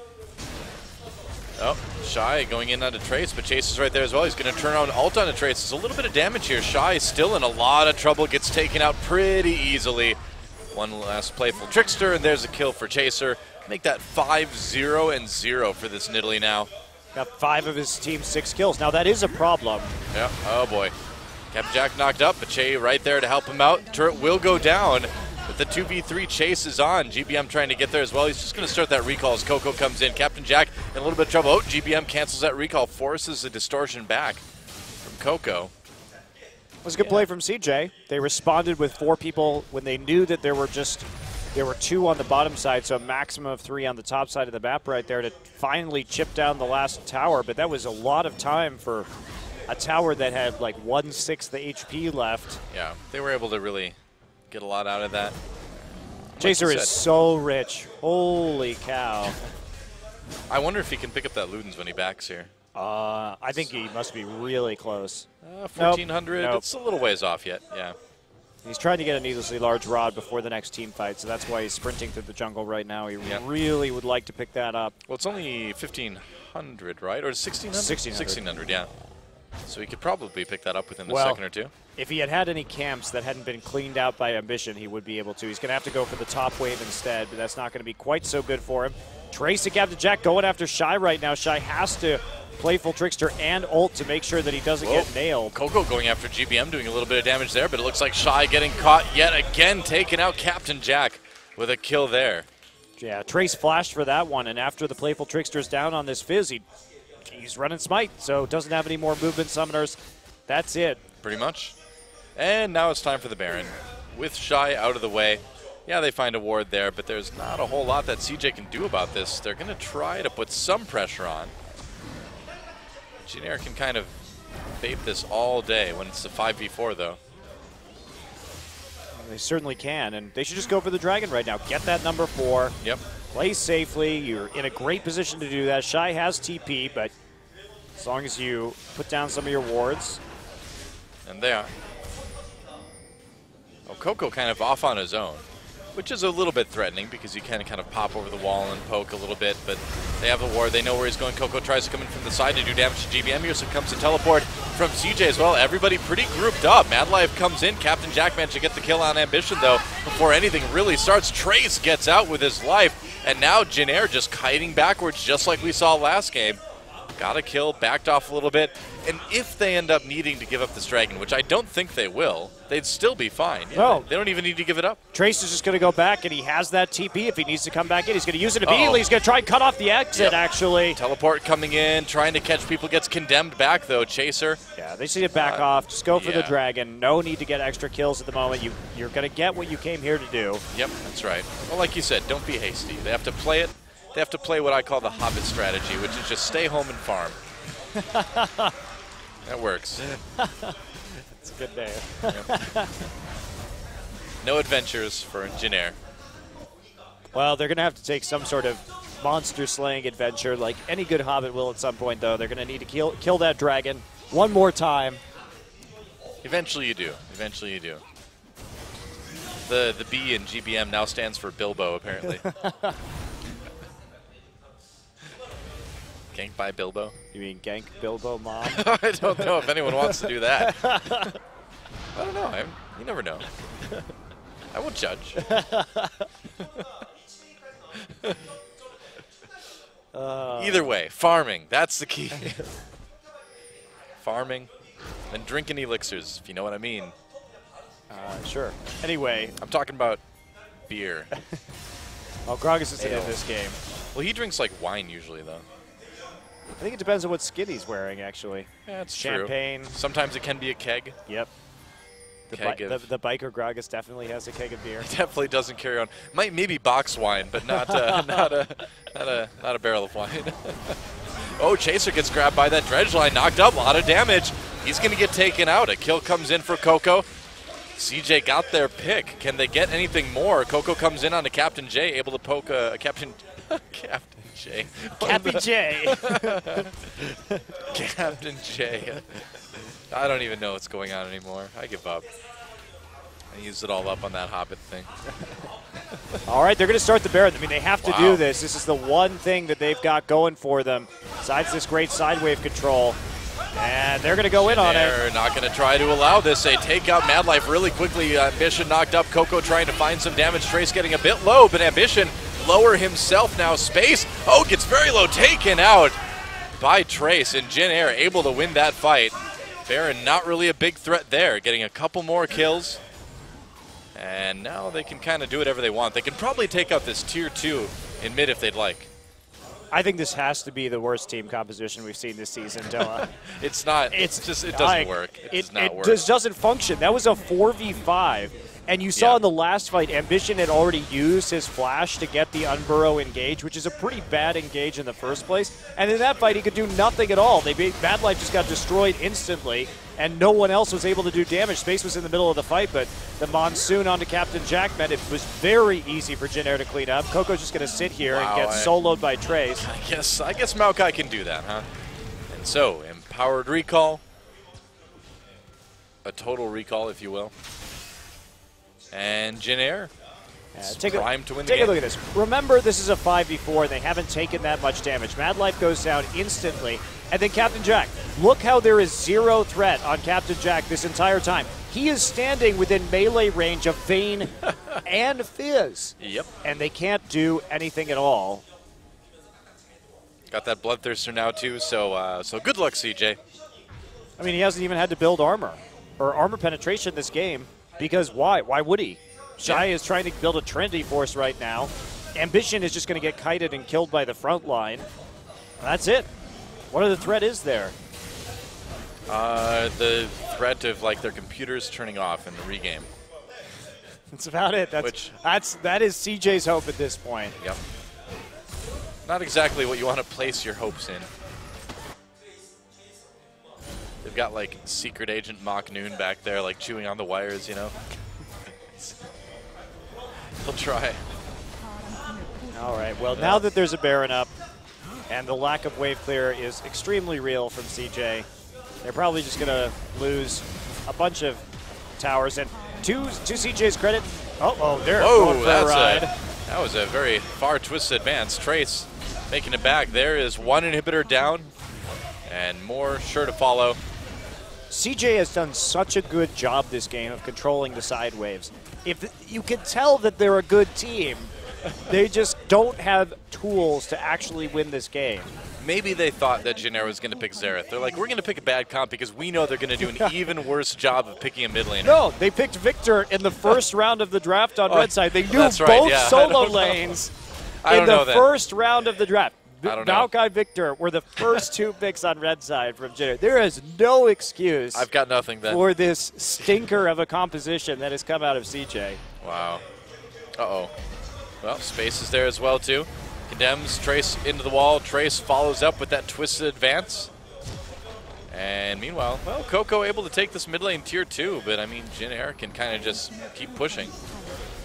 S1: Oh, Shy going in onto Trace, but Chase is right there as well. He's going to turn on ult onto Trace. There's a little bit of damage here. Shy is still in a lot of trouble, gets taken out pretty easily. One last playful Trickster, and there's a kill for Chaser. Make that five zero and zero for this Nidalee now.
S2: Got five of his team's six kills. Now that is a problem.
S1: Yeah, oh boy. Captain Jack knocked up, but Che right there to help him out. Turret will go down, but the two v three chase is on. G B M trying to get there as well. He's just going to start that recall as Coco comes in. Captain Jack in a little bit of trouble. Oh, G B M cancels that recall, forces the distortion back from Coco.
S2: It was a good play from C J. They responded with four people when they knew that there were just There were two on the bottom side, so a maximum of three on the top side of the map right there to finally chip down the last tower. But that was a lot of time for a tower that had like one-sixth the H P left.
S1: Yeah, they were able to really get a lot out of that.
S2: Chaser is so rich. Holy cow.
S1: I wonder if he can pick up that Ludens when he backs here.
S2: Uh, I think he must be really close.
S1: Uh, fourteen hundred,
S2: nope.
S1: It's a little ways off yet, yeah.
S2: He's trying to get a needlessly large rod before the next team fight, so that's why he's sprinting through the jungle right now. He
S1: yep.
S2: really would like to pick that up.
S1: Well, it's only fifteen hundred, right? Or sixteen hundred?
S2: sixteen hundred.
S1: sixteen hundred, yeah. So he could probably pick that up within a
S2: well,
S1: second or two.
S2: If he had had any camps that hadn't been cleaned out by Ambition, he would be able to. He's going to have to go for the top wave instead, but that's not going to be quite so good for him. Trace and Captain Jack going after Shy right now. Shy has to playful Trickster and ult to make sure that he doesn't
S1: Whoa.
S2: get nailed.
S1: Coco going after G B M, doing a little bit of damage there, but it looks like Shy getting caught yet again, taking out Captain Jack with a kill there.
S2: Yeah, Trace flashed for that one, and after the playful Trickster's down on this Fizz, he, he's running Smite, so doesn't have any more movement summoners. That's it.
S1: Pretty much. And now it's time for the Baron. With Shy out of the way, yeah, they find a ward there, but there's not a whole lot that C J can do about this. They're going to try to put some pressure on. Jin can kind of bait this all day when it's a five v four, though.
S2: They certainly can, and they should just go for the Dragon right now. Get that number four.
S1: Yep.
S2: Play safely. You're in a great position to do that. Shy has T P, but as long as you put down some of your wards.
S1: And they are. Oh, Coco kind of off on his own, which is a little bit threatening because you can kind of pop over the wall and poke a little bit, but they have a ward. They know where he's going. Coco tries to come in from the side to do damage to G B M here, so comes to teleport from C J as well. Everybody pretty grouped up. Mad Life comes in. Captain Jack managed to get the kill on Ambition, though, before anything really starts. Trace gets out with his life, and now Jin just kiting backwards just like we saw last game. Got a kill, backed off a little bit, and if they end up needing to give up this Dragon, which I don't think they will, they'd still be fine. Yeah,
S2: no.
S1: They don't even need to give it up.
S2: Trace is just going to go back, and he has that T P. If he needs to come back in, he's going to use it immediately. Uh-oh. He's going to try and cut off the exit, yep. actually.
S1: Teleport coming in, trying to catch people, gets condemned back, though. Chaser.
S2: Yeah, they see it back uh, off. Just go for
S1: yeah.
S2: the Dragon. No need to get extra kills at the moment. You, you're going to get what you came here to do.
S1: Yep, that's right. Well, like you said, don't be hasty. They have to play it. They have to play what I call the Hobbit strategy, which is just stay home and farm. That works.
S2: It's a good day.
S1: Yep. No adventures for Jin.
S2: Well, they're going to have to take some sort of monster-slaying adventure like any good Hobbit will at some point, though. They're going to need to kill, kill that dragon one more time.
S1: Eventually you do. Eventually you do. The, the B in G B M now stands for Bilbo, apparently. Ganked by Bilbo?
S2: You mean gank Bilbo, Mom?
S1: I don't know if anyone wants to do that. I don't know. I'm, you never know. I won't judge. uh, Either way, farming. That's the key. Farming and drinking elixirs, if you know what I mean.
S2: Uh, sure. Anyway.
S1: I'm talking about beer.
S2: Well, Gragas isn't
S1: Ale.
S2: in this game.
S1: Well, he drinks like wine usually, though.
S2: I think it depends on what skin he's wearing, actually.
S1: Yeah, it's
S2: Champagne.
S1: true. Sometimes it can be a keg.
S2: Yep. The,
S1: Keg
S2: bi
S1: of
S2: the, the biker Gragas definitely has a keg of beer.
S1: He definitely doesn't carry on. Might maybe box wine, but not uh, not a not a not a barrel of wine. Oh, Chaser gets grabbed by that dredge line, knocked up, a lot of damage. He's going to get taken out. A kill comes in for Coco. C J got their pick. Can they get anything more? Coco comes in on a Captain J, able to poke a, a Captain Captain J.
S2: Cappy J.
S1: Captain J. I don't even know what's going on anymore. I give up. I used it all up on that Hobbit thing.
S2: All right, they're going to start the Baron. I mean, they have to
S1: Wow.
S2: do this. This is the one thing that they've got going for them, besides this great side wave control. And they're going to go in on it.
S1: They're not going to try to allow this. They take out Mad Life really quickly. Ambition knocked up. Coco trying to find some damage. Trace getting a bit low, but Ambition lower himself now. Space, oh, gets very low. Taken out by Trace. And Jin Air able to win that fight. Baron not really a big threat there. Getting a couple more kills. And now they can kind of do whatever they want. They can probably take out this tier two in mid if they'd like.
S2: I think this has to be the worst team composition we've seen this season, Doa.
S1: It's not. It's,
S2: It's
S1: just it doesn't
S2: like,
S1: work. It,
S2: It,
S1: does not
S2: it
S1: work.
S2: just doesn't function. That was a four v five. And you saw
S1: Yeah.
S2: in the last fight, Ambition had already used his flash to get the Unburrow engage, which is a pretty bad engage in the first place. And in that fight, he could do nothing at all. They beat, Mad Life just got destroyed instantly, and no one else was able to do damage. Space was in the middle of the fight, but the Monsoon onto Captain Jack meant it was very easy for Jin Air to clean up. Coco's just going to sit here
S1: Wow,
S2: and get
S1: I-
S2: soloed by Trace.
S1: I guess I guess Maokai can do that, huh? And so, empowered recall. A total recall, if you will. And Jin Air.
S2: Yeah,
S1: is
S2: take a,
S1: primed to win the
S2: take a
S1: game.
S2: look at this. Remember, this is a five v four, and they haven't taken that much damage. Mad Life goes down instantly. And then Captain Jack. Look how there is zero threat on Captain Jack this entire time. He is standing within melee range of Vayne and Fizz.
S1: Yep.
S2: And they can't do anything at all.
S1: Got that Bloodthirster now, too, so uh, so good luck, C J.
S2: I mean, he hasn't even had to build armor or armor penetration this game. Because why? Why would he? Shy
S1: Yeah.
S2: is trying to build a Trinity Force right now. Ambition is just going to get kited and killed by the front line. That's it. What other threat is there?
S1: Uh, the threat of, like, their computers turning off in the regame.
S2: That's about it. That's
S1: Which-
S2: that's that is C J's hope at this point.
S1: Yep. Not exactly what you want to place your hopes in. They've got, like, Secret Agent Mach Noon back there, like, chewing on the wires, you know? They'll try.
S2: All right. Well, now that there's a Baron up, and the lack of wave clear is extremely real from C J, they're probably just going to lose a bunch of towers. And to to C J's credit, oh, oh, they're going
S1: Whoa,
S2: for a
S1: that's
S2: ride.
S1: a, that was a very far twisted advance. Trace making it back. There is one inhibitor down, and more sure to follow.
S2: C J has done such a good job this game of controlling the side waves. If you can tell that they're a good team, they just don't have tools to actually win this game.
S1: Maybe they thought that Jin Air was going to pick Xerath. They're like, we're going to pick a bad comp because we know they're going to do an even worse job of picking a mid laner.
S2: No, they picked Victor in the first round of the draft on
S1: Oh,
S2: Red Side. They knew
S1: that's right,
S2: both
S1: yeah, I
S2: solo
S1: don't know.
S2: lanes
S1: I
S2: in
S1: don't know
S2: the
S1: that.
S2: first round of the draft.
S1: I don't know.
S2: Maokai Victor were the first two picks on Red Side from Jin Air. There is no excuse
S1: I've got nothing then.
S2: for this stinker of a composition that has come out of C J.
S1: Wow. Uh-oh. Well, Space is there as well, too. Condemns Trace into the wall. Trace follows up with that twisted advance. And meanwhile, well, Coco able to take this mid lane tier two, but I mean, Jin Air can kind of just keep pushing.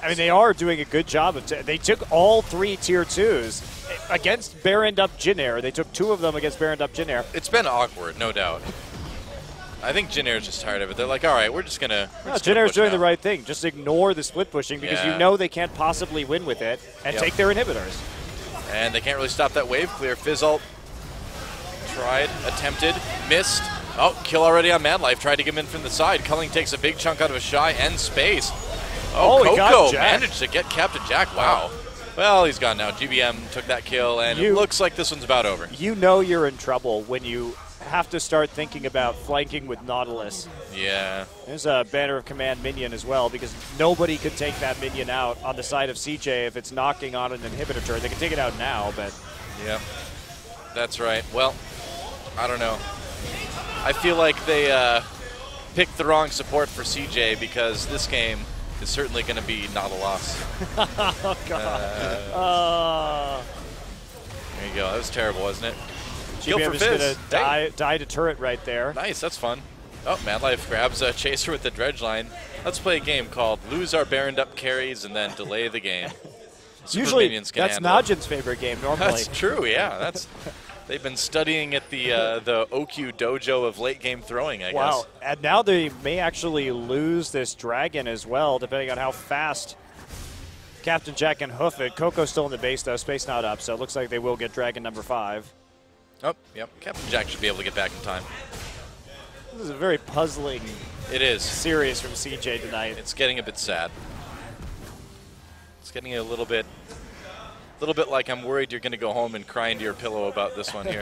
S2: I mean, they are doing a good job. Of t they took all three tier twos against Barond up Jin Air. They took two of them against Barond up Jin Air.
S1: It's been awkward, no doubt. I think Jin Air's just tired of it. They're like, all right, we're just gonna. We're
S2: No,
S1: just
S2: Jin
S1: gonna
S2: Air's
S1: push
S2: doing
S1: now.
S2: the right thing. Just ignore the split pushing because
S1: Yeah.
S2: you know they can't possibly win with it and
S1: Yep.
S2: take their inhibitors.
S1: And they can't really stop that wave clear. Fizzult tried, attempted, missed. Oh, kill already on Mad Life. Tried to get him in from the side. Culling takes a big chunk out of a Shy and space. Oh,
S2: Oh, he got
S1: Coco
S2: Jack.
S1: managed to get Captain Jack. Wow. Well, he's gone now. G B M took that kill, and
S2: You-
S1: it looks like this one's about over.
S2: You know you're in trouble when you have to start thinking about flanking with Nautilus.
S1: Yeah.
S2: There's a Banner of Command minion as well because nobody could take that minion out on the side of C J if it's knocking on an inhibitor turret. They can take it out now, but
S1: Yep. That's right. Well, I don't know. I feel like they uh, picked the wrong support for C J because this game is certainly going to be not a loss.
S2: oh god.
S1: Uh,
S2: Uh,
S1: there you go. That was terrible, wasn't it?
S2: G
S1: Kill
S2: B M
S1: for
S2: just gonna
S1: Fizz.
S2: die,
S1: Hey.
S2: die to turret right there.
S1: Nice, that's fun. Oh, Mad Life grabs a chaser with the dredge line. Let's play a game called Lose Our Barond Up Carries and then delay the game. Super
S2: Usually,
S1: minions can
S2: that's
S1: handle it.
S2: Najin's favorite game normally.
S1: That's true, yeah. That's they've been studying at the uh, the O Q dojo of late game throwing, I
S2: Wow,
S1: guess.
S2: and now they may actually lose this dragon as well, depending on how fast Captain Jack can hoof it. Coco's still in the base, though. Space not up, so it looks like they will get dragon number five.
S1: Oh, yep. Captain Jack should be able to get back in time.
S2: This is a very puzzling
S1: It is.
S2: series from C J tonight.
S1: It's getting a bit sad. It's getting a little bit, little bit like I'm worried you're going to go home and cry into your pillow about this one here.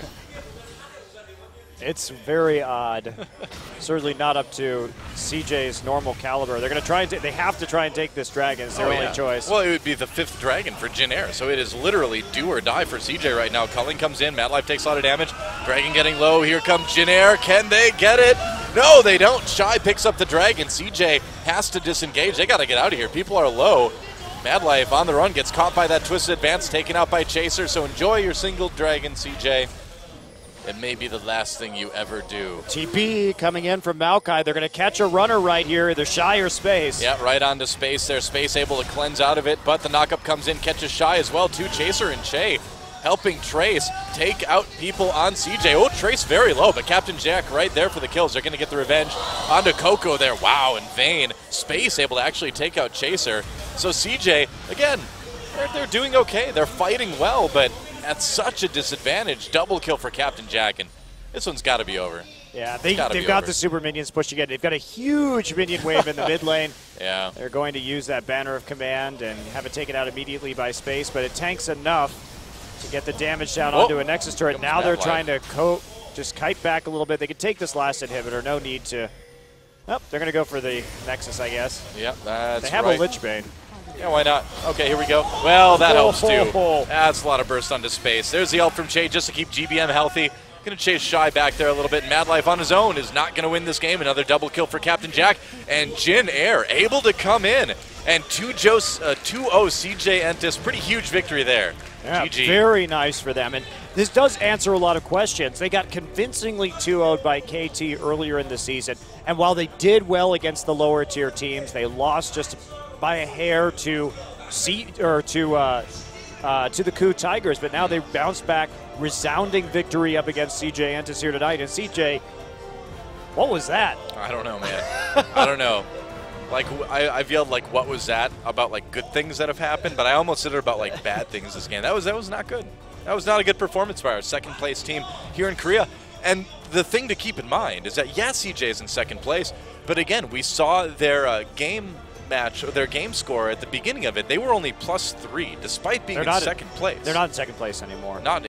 S2: It's very odd. Certainly not up to C J's normal caliber. They're going to try and ta- they have to try and take this dragon. It's their
S1: Oh,
S2: only
S1: yeah.
S2: choice.
S1: Well, it would be the fifth dragon for Jin Air, so it is literally do or die for C J right now. Culling comes in, Mad Life takes a lot of damage. Dragon getting low. Here comes Jin Air. Can they get it? No, they don't. Shy picks up the dragon. C J has to disengage. They got to get out of here. People are low. Mad Life on the run gets caught by that twisted advance, taken out by Chaser. So enjoy your single dragon, C J. It may be the last thing you ever do.
S2: T P coming in from Maokai. They're going to catch a runner right here, either Shy or Space.
S1: Yeah, right onto Space there. Space able to cleanse out of it, but the knockup comes in, catches Shy as well too. Chaser and Che helping Trace take out people on C J. Oh, Trace very low, but Captain Jack right there for the kills. They're going to get the revenge onto Coco there. Wow, in vain. Space able to actually take out Chaser. So C J, again, they're, they're doing okay. They're fighting well, but at such a disadvantage. Double kill for Captain Jack, and this one's got to be over.
S2: Yeah, they,
S1: gotta
S2: they've
S1: be
S2: got
S1: over.
S2: the super minions pushing it. They've got a huge minion wave in the mid lane.
S1: Yeah.
S2: They're going to use that Banner of Command and have it taken out immediately by Space, but it tanks enough to get the damage down
S1: Oh,
S2: onto a Nexus turret.
S1: comes
S2: Now
S1: Mad
S2: they're
S1: Life.
S2: trying to co just kite back a little bit. They can take this last inhibitor. No need to. Oh, they're going to go for the Nexus, I guess.
S1: Yep, that's
S2: They have
S1: right.
S2: a Lich Bane.
S1: Yeah, why not? Okay, here we go. Well, that helps too.
S2: Oh.
S1: That's a lot of burst onto Space. There's the ult from Che just to keep G B M healthy. Going to chase Shy back there a little bit. Mad Life on his own is not going to win this game. Another double kill for Captain Jack. And Jin Air able to come in. And two oh C J Entis. Pretty huge victory there.
S2: Yeah,
S1: G G.
S2: very nice for them. And this does answer a lot of questions. They got convincingly two oh'd by K T earlier in the season. And while they did well against the lower tier teams, they lost just by a hair to C or to uh, uh, to the Coup Tigers. But now they bounced back, resounding victory up against C J Entis here tonight. And C J, what was that?
S1: I don't know, man. I don't know. Like, I, I've yelled, like, what was that? About, like, good things that have happened, but I almost said it about, like, bad things this game. That was, that was not good. That was not a good performance by our second-place team here in Korea. And the thing to keep in mind is that, yeah, C J is in second place, but again, we saw their uh, game match, or their game score at the beginning of it. They were only plus three, despite being
S2: They're
S1: in
S2: not
S1: second place.
S2: They're not in second place anymore.
S1: Not